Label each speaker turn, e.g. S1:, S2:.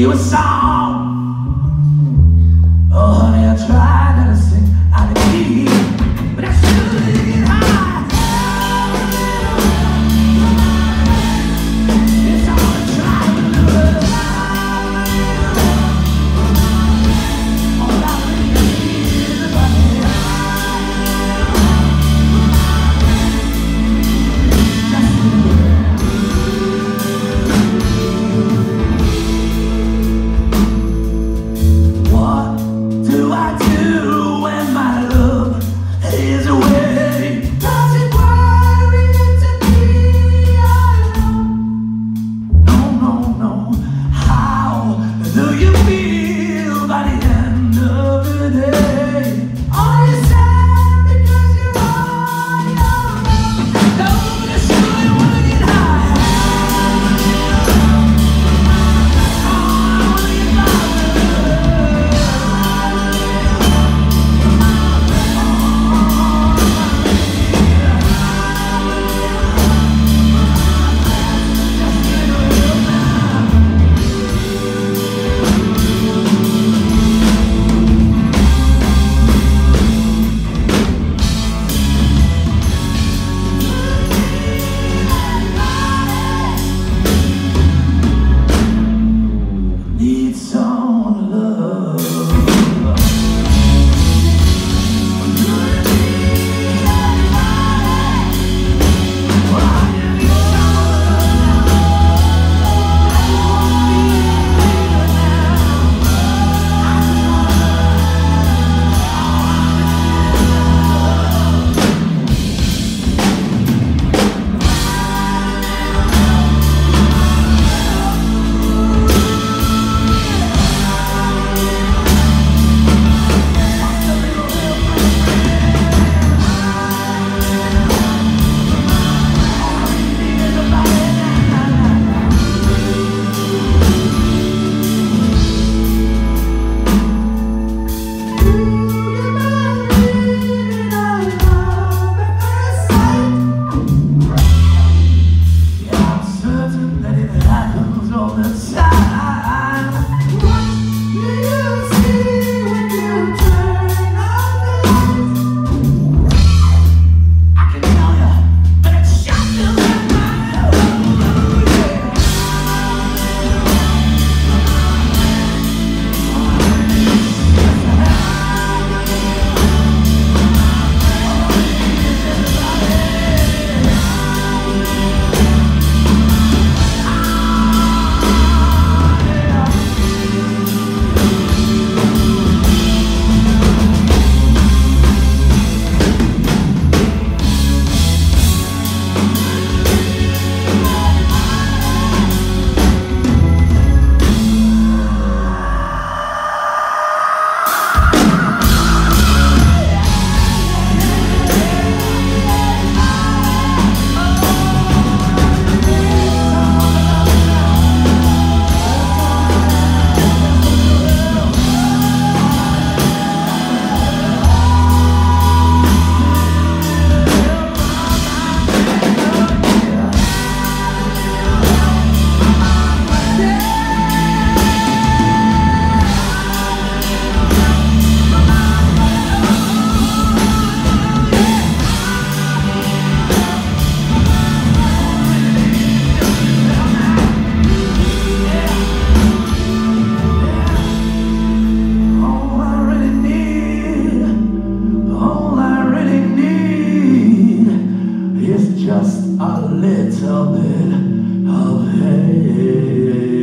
S1: you a song. Oh honey, I tried not to sing out of key, but I should get high. It's all I try to do. All I really need is a body. What do I do when my love is away? Does it worry you to be alone? No, no, no. How do you feel by the end of the day? Are you sad because you're on your own? No, but I sure wanna get high. Oh, I wanna get high. Need some love. Just a little bit of hate.